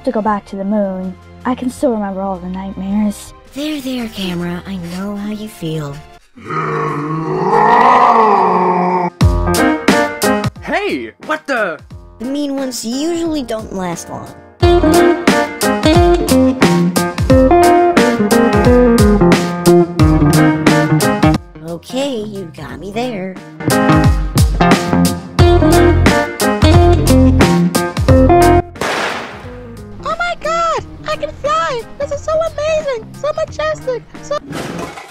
to go back to the moon. I can still remember all the nightmares. There, camera. I know how you feel. Hey! What the? The mean ones usually don't last long. Okay, you got me there. Oh my god! I can fly! This is so amazing! So majestic! So...